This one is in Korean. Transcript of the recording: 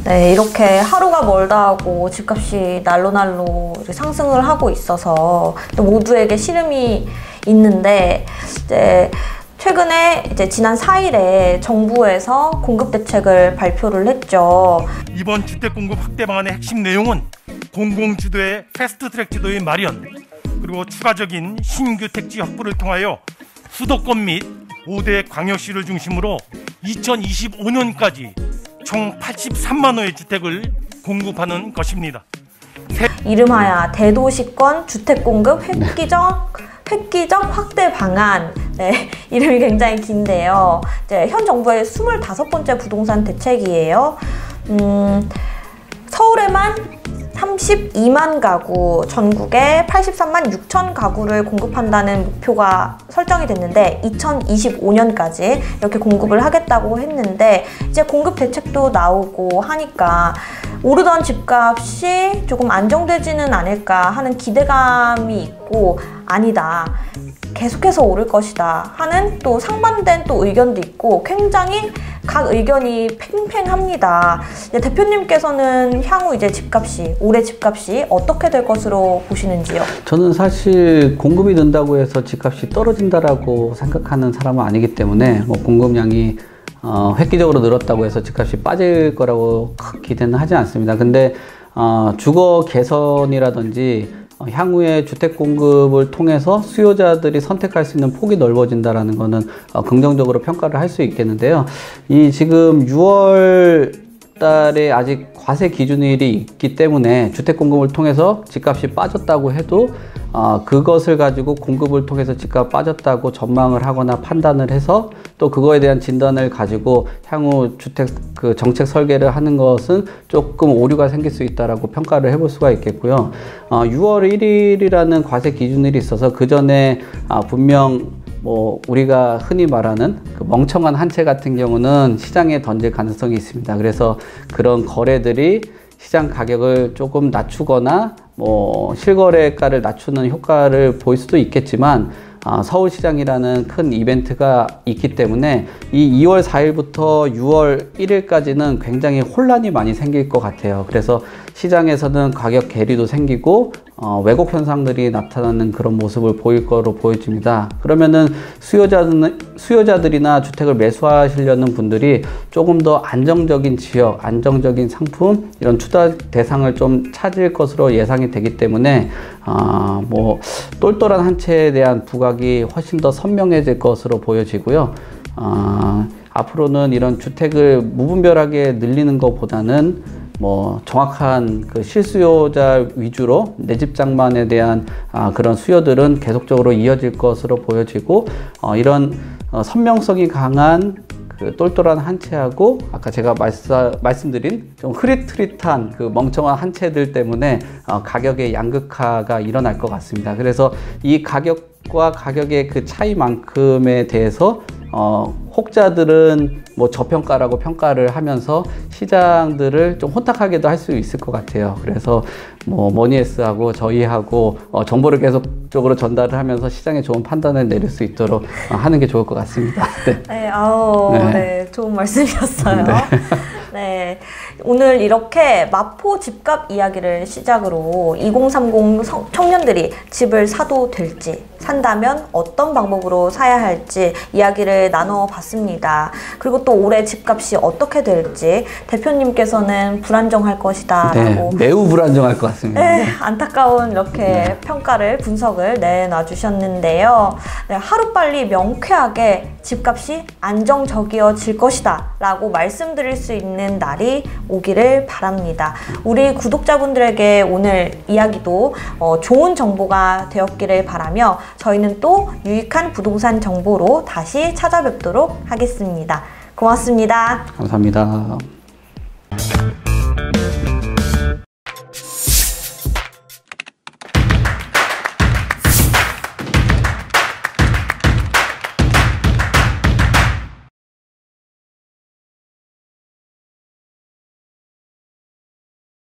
네, 이렇게 하루가 멀다 하고 집값이 날로 상승을 하고 있어서 또 모두에게 시름이 있는데, 이제 최근에 지난 4일에 정부에서 공급 대책을 발표를 했죠. 이번 주택 공급 확대 방안의 핵심 내용은 공공주도의 패스트트랙 지도의 마련, 그리고 추가적인 신규 택지 확보를 통하여 수도권 및 5대 광역시를 중심으로 2025년까지 총 83만 호의 주택을 공급하는 것입니다. 이름하여 대도시권 주택 공급 획기적 확대 방안. 네, 이름이 굉장히 긴데요. 현 정부의 25번째 부동산 대책이에요. 서울에만 32만 가구, 전국에 83만 6천 가구를 공급한다는 목표가 설정이 됐는데 2025년까지 이렇게 공급을 하겠다고 했는데, 이제 공급 대책도 나오고 하니까 오르던 집값이 조금 안정되지는 않을까 하는 기대감이 있고, 아니다, 계속해서 오를 것이다 하는 또 상반된 또 의견도 있고, 굉장히 각 의견이 팽팽합니다. 대표님께서는 향후 이제 올해 집값이 어떻게 될 것으로 보시는지요? 저는 사실 공급이 는다고 해서 집값이 떨어진다라고 생각하는 사람은 아니기 때문에 공급량이 획기적으로 늘었다고 해서 집값이 빠질 거라고 기대는 하지 않습니다. 근데 주거 개선이라든지 향후에 주택 공급을 통해서 수요자들이 선택할 수 있는 폭이 넓어진다라는 거는 긍정적으로 평가를 할 수 있겠는데요. 이 지금 6월 달에 아직 과세 기준일이 있기 때문에 주택 공급을 통해서 집값이 빠졌다고 해도 그것을 가지고 공급을 통해서 집값 빠졌다고 전망을 하거나 판단을 해서 또 그거에 대한 진단을 가지고 향후 주택 정책 설계를 하는 것은 조금 오류가 생길 수 있다라고 평가를 해볼 수가 있겠고요. 6월 1일이라는 과세 기준일이 있어서 그 전에 분명 우리가 흔히 말하는 그 멍청한 한 채 같은 경우는 시장에 던질 가능성이 있습니다. 그래서 그런 거래들이 시장 가격을 조금 낮추거나 실거래가를 낮추는 효과를 보일 수도 있겠지만, 서울시장이라는 큰 이벤트가 있기 때문에 이 2월 4일부터 6월 1일까지는 굉장히 혼란이 많이 생길 것 같아요. 그래서 시장에서는 가격 괴리도 생기고 왜곡 현상들이 나타나는 그런 모습을 보일 거로 보여집니다. 그러면은 수요자들이나 주택을 매수하시려는 분들이 조금 더 안정적인 지역, 안정적인 상품, 이런 투자 대상을 좀 찾을 것으로 예상이 되기 때문에 똘똘한 한 채에 대한 부각이 훨씬 더 선명해질 것으로 보여지고요. 앞으로는 이런 주택을 무분별하게 늘리는 것보다는 정확한 그 실수요자 위주로 내 집 장만에 대한 그런 수요들은 계속적으로 이어질 것으로 보여지고, 이런 선명성이 강한 그 똘똘한 한 채하고 아까 제가 말씀드린 좀 흐릿흐릿한 그 멍청한 한 채들 때문에 가격의 양극화가 일어날 것 같습니다. 그래서 이 가격과 가격의 그 차이만큼에 대해서 혹자들은 저평가라고 평가를 하면서 시장들을 좀 혼탁하게도 할 수 있을 것 같아요. 그래서 머니에스하고 저희하고 정보를 계속적으로 전달을 하면서 시장에 좋은 판단을 내릴 수 있도록 하는 게 좋을 것 같습니다. 네. 네, 좋은 말씀이었어요. 네. 네, 오늘 이렇게 마포 집값 이야기를 시작으로 2030 청년들이 집을 사도 될지, 산다면 어떤 방법으로 사야 할지 이야기를 나눠봤습니다. 그리고 또 올해 집값이 어떻게 될지 대표님께서는 불안정할 것이다 라고, 매우 불안정할 것 같습니다. 네, 안타까운 이렇게 평가를, 분석을 내놔주셨는데요. 네, 하루빨리 명쾌하게 집값이 안정적이어질 것이다 라고 말씀드릴 수 있는 날이 오기를 바랍니다. 우리 구독자분들에게 오늘 이야기도 좋은 정보가 되었기를 바라며, 저희는 또 유익한 부동산 정보로 다시 찾아뵙도록 하겠습니다. 고맙습니다. 감사합니다.